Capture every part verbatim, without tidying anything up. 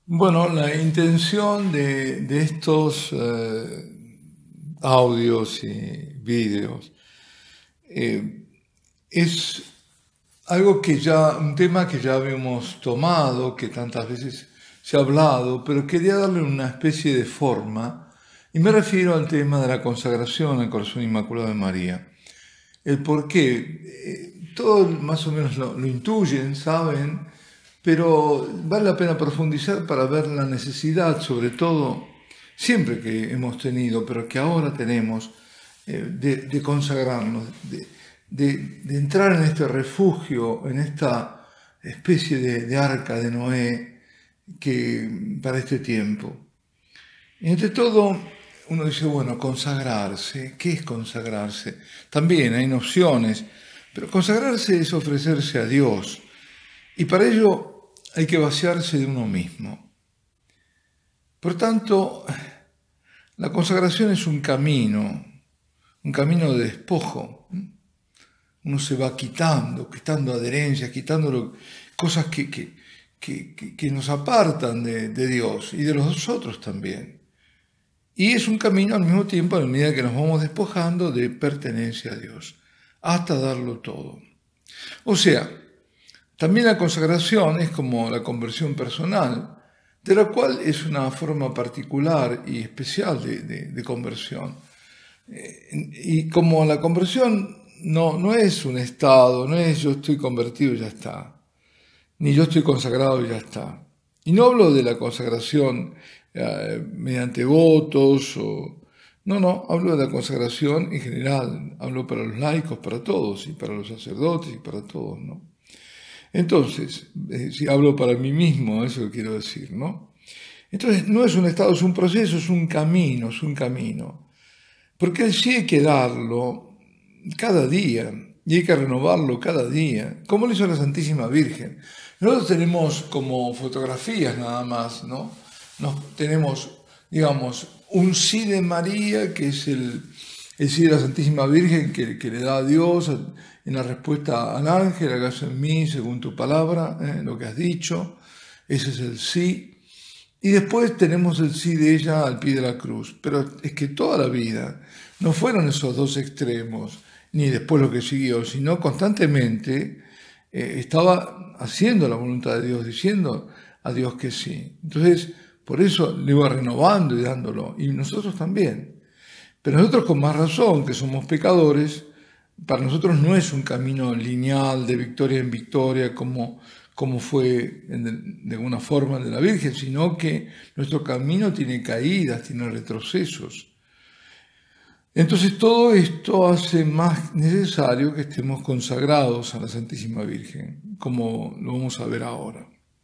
Bueno, la intención de, de estos eh, audios y vídeos eh, es algo que ya, un tema que ya habíamos tomado, que tantas veces se ha hablado, pero quería darle una especie de forma, y me refiero al tema de la consagración al Corazón Inmaculado de María. El por qué, eh, todos más o menos lo, lo intuyen, saben, pero vale la pena profundizar para ver la necesidad, sobre todo, siempre que hemos tenido, pero que ahora tenemos, eh, de, de consagrarnos, de, de, de entrar en este refugio, en esta especie de, de arca de Noé que, para este tiempo. Y entre todo, uno dice, bueno, consagrarse, ¿qué es consagrarse? También hay nociones, pero consagrarse es ofrecerse a Dios. Y para ello hay que vaciarse de uno mismo. Por tanto, la consagración es un camino, un camino de despojo. Uno se va quitando, quitando adherencias, quitando lo, cosas que, que, que, que nos apartan de, de Dios y de los otros también. Y es un camino al mismo tiempo, a medida que nos vamos despojando, de pertenencia a Dios, hasta darlo todo. O sea, también la consagración es como la conversión personal, de la cual es una forma particular y especial de, de, de conversión. Eh, y como la conversión no, no es un estado, no es yo estoy convertido y ya está, ni yo estoy consagrado y ya está. Y no hablo de la consagración eh, mediante votos, o, no, no, hablo de la consagración en general, hablo para los laicos, para todos, y para los sacerdotes y para todos, ¿no? Entonces, eh, si hablo para mí mismo, eso lo quiero decir, ¿no? Entonces, no es un estado, es un proceso, es un camino, es un camino. Porque sí hay que darlo cada día, y hay que renovarlo cada día, como lo hizo la Santísima Virgen. Nosotros tenemos como fotografías nada más, ¿no? Nos, tenemos, digamos, un sí de María, que es el, el sí de la Santísima Virgen que, que le da a Dios en la respuesta al ángel, hágase en mí según tu palabra, ¿eh? Lo que has dicho, ese es el sí. Y después tenemos el sí de ella al pie de la cruz. Pero es que toda la vida no fueron esos dos extremos, ni después lo que siguió, sino constantemente eh, estaba haciendo la voluntad de Dios, diciendo a Dios que sí. Entonces, por eso le iba renovando y dándolo. Y nosotros también. Pero nosotros con más razón, que somos pecadores, para nosotros no es un camino lineal de victoria en victoria como, como fue en, de alguna forma de la Virgen, sino que nuestro camino tiene caídas, tiene retrocesos. Entonces todo esto hace más necesario que estemos consagrados a la Santísima Virgen, como lo vamos a ver ahora.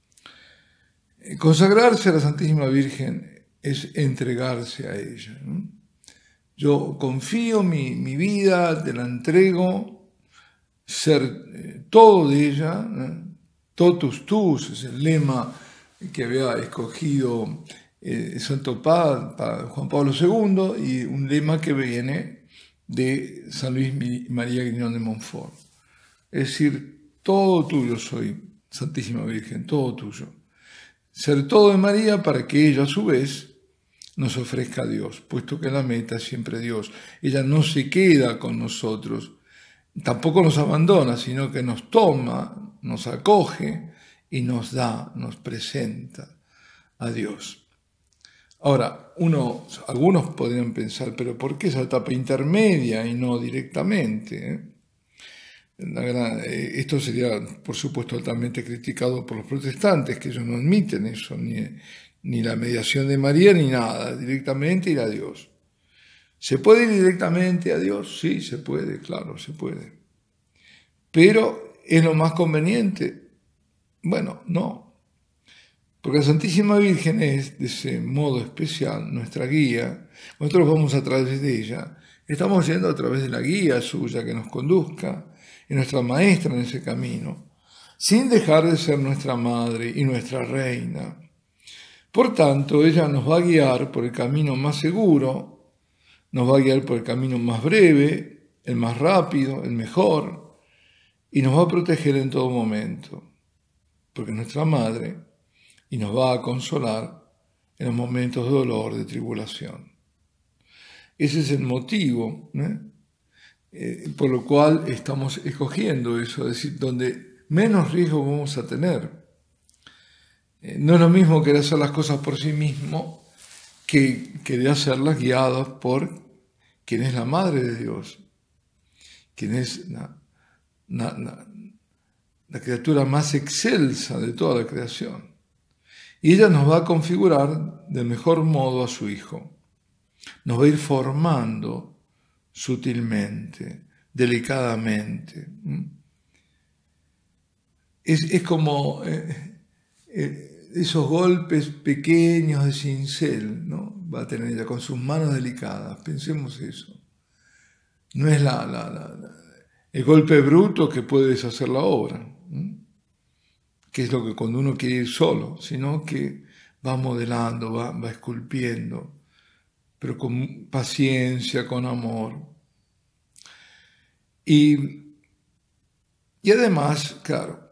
Consagrarse a la Santísima Virgen es entregarse a ella, ¿no? Yo confío mi, mi vida, te la entrego, ser eh, todo de ella, ¿eh? Totus tuus es el lema que había escogido eh, Santo pa, pa, Juan Pablo segundo, y un lema que viene de San Luis María Griñón de Montfort. Es decir, todo tuyo soy, Santísima Virgen, todo tuyo. Ser todo de María para que ella a su vez nos ofrezca a Dios, puesto que la meta es siempre Dios. Ella no se queda con nosotros, tampoco nos abandona, sino que nos toma, nos acoge y nos da, nos presenta a Dios. Ahora, uno, algunos podrían pensar, pero ¿por qué esa etapa intermedia y no directamente? La gran, esto sería, por supuesto, altamente criticado por los protestantes, que ellos no admiten eso, ni, ni la mediación de María, ni nada, directamente ir a Dios. ¿Se puede ir directamente a Dios? Sí, se puede, claro, se puede. Pero, ¿es lo más conveniente? Bueno, no. Porque la Santísima Virgen es, de ese modo especial, nuestra guía. Nosotros vamos a través de ella. Estamos yendo a través de la guía suya que nos conduzca, y nuestra maestra en ese camino, sin dejar de ser nuestra madre y nuestra reina. Por tanto, ella nos va a guiar por el camino más seguro, nos va a guiar por el camino más breve, el más rápido, el mejor, y nos va a proteger en todo momento, porque nuestra madre y nos va a consolar en los momentos de dolor, de tribulación. Ese es el motivo, ¿eh? Eh, por lo cual estamos escogiendo eso, es decir, donde menos riesgo vamos a tener. Eh, no es lo mismo querer hacer las cosas por sí mismo que querer hacerlas guiadas por quien es la Madre de Dios, quien es la, la, la, la criatura más excelsa de toda la creación. Y ella nos va a configurar del mejor modo a su Hijo. Nos va a ir formando sutilmente, delicadamente. Es, es como eh, eh, esos golpes pequeños de cincel, ¿no? Va a tener ella con sus manos delicadas. Pensemos eso. No es la, la, la, la, el golpe bruto que puede deshacer la obra, ¿eh? Que es lo que cuando uno quiere ir solo, sino que va modelando, va, va esculpiendo, pero con paciencia, con amor. Y, y además, claro,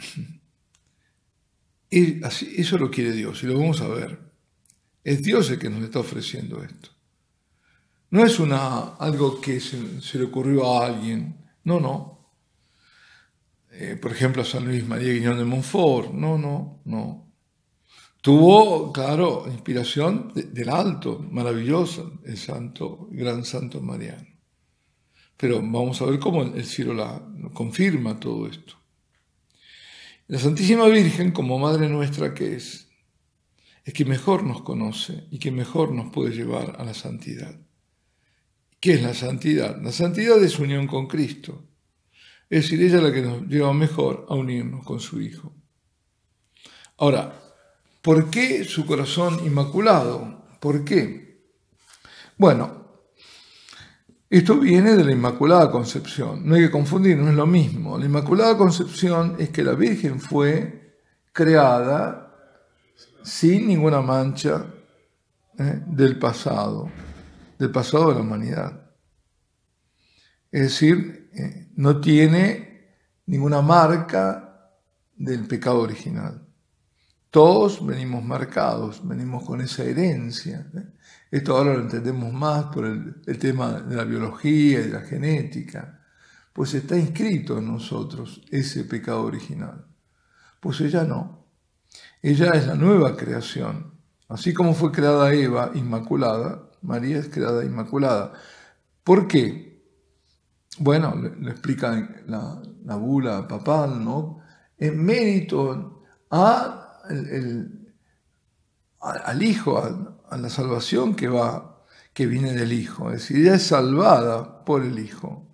y así, eso lo quiere Dios, y lo vamos a ver. Es Dios el que nos está ofreciendo esto. No es una, algo que se, se le ocurrió a alguien, no, no. Eh, por ejemplo, a San Luis María Guiñón de Montfort, no, no, no. Tuvo, claro, inspiración de, del alto, maravilloso, el santo, el gran santo Mariano. Pero vamos a ver cómo el cielo la, confirma todo esto. La Santísima Virgen, como Madre nuestra que es, es que mejor nos conoce y que mejor nos puede llevar a la santidad. ¿Qué es la santidad? La santidad es unión con Cristo. Es decir, ella es la que nos lleva mejor a unirnos con su Hijo. Ahora, ¿por qué su corazón inmaculado? ¿Por qué? Bueno, esto viene de la Inmaculada Concepción. No hay que confundir, no es lo mismo. La Inmaculada Concepción es que la Virgen fue creada sin ninguna mancha ¿eh? del pasado, del pasado de la humanidad. Es decir, eh, no tiene ninguna marca del pecado original. Todos venimos marcados, venimos con esa herencia. ¿eh? Esto ahora lo entendemos más por el, el tema de la biología y de la genética. Pues está inscrito en nosotros ese pecado original. Pues ella no. Ella es la nueva creación. Así como fue creada Eva inmaculada, María es creada inmaculada. ¿Por qué? Bueno, lo explica la, la bula papal, ¿no? En mérito a el, el, a, al Hijo, a, a la salvación que va, que viene del Hijo. Es decir, ella es salvada por el Hijo.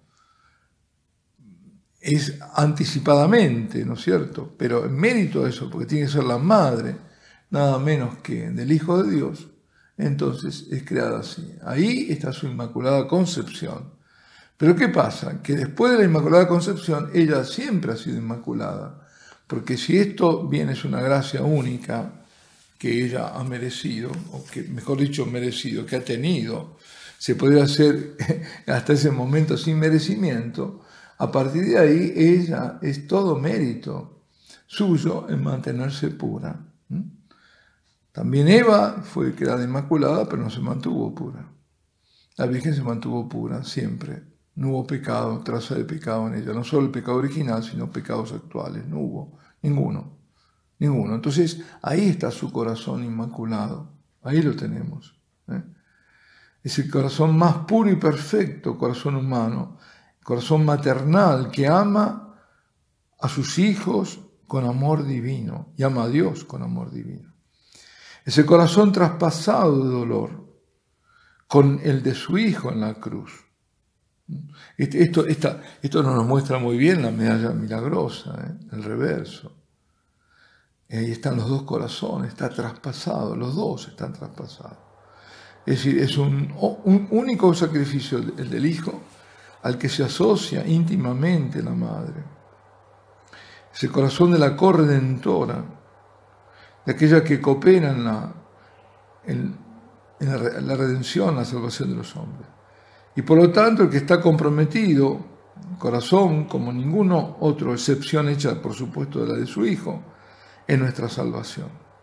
Es anticipadamente, ¿no es cierto? Pero en mérito a eso, porque tiene que ser la madre, nada menos que del Hijo de Dios, entonces es creada así. Ahí está su Inmaculada Concepción. Pero ¿qué pasa? Que después de la Inmaculada Concepción, ella siempre ha sido inmaculada. Porque si esto bien es una gracia única que ella ha merecido, o que mejor dicho merecido, que ha tenido, se podría hacer hasta ese momento sin merecimiento, a partir de ahí ella es todo mérito suyo en mantenerse pura. También Eva fue creada inmaculada, pero no se mantuvo pura. La Virgen se mantuvo pura siempre. No hubo pecado, traza de pecado en ella. No solo el pecado original, sino pecados actuales. No hubo ninguno. Ninguno. Entonces, ahí está su corazón inmaculado. Ahí lo tenemos. ¿eh? Es el corazón más puro y perfecto, corazón humano. Corazón maternal que ama a sus hijos con amor divino. Y ama a Dios con amor divino. Ese corazón traspasado de dolor con el de su Hijo en la cruz. Esto, esta, esto nos lo muestra muy bien la medalla milagrosa, ¿eh? el reverso. Ahí están los dos corazones, está traspasado, los dos están traspasados. Es decir, es un, un único sacrificio, el del Hijo, al que se asocia íntimamente la Madre. Es el corazón de la corredentora, de aquella que coopera en la, en, en la, la redención, la salvación de los hombres. Y por lo tanto, el que está comprometido, corazón, como ninguno otro, excepción hecha, por supuesto, de la de su Hijo, es nuestra salvación.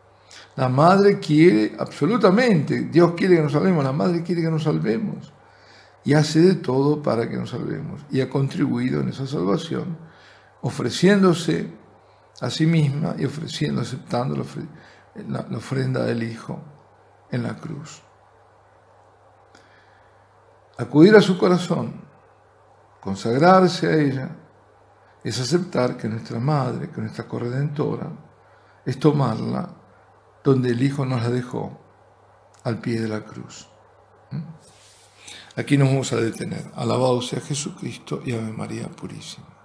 La madre quiere, absolutamente, Dios quiere que nos salvemos, la madre quiere que nos salvemos y hace de todo para que nos salvemos y ha contribuido en esa salvación, ofreciéndose a sí misma y ofreciendo, aceptando la, la, la ofrenda del Hijo en la cruz. Acudir a su corazón, consagrarse a ella, es aceptar que nuestra madre, que nuestra corredentora, es tomarla donde el Hijo nos la dejó, al pie de la cruz. Aquí nos vamos a detener. Alabado sea Jesucristo y Ave María Purísima.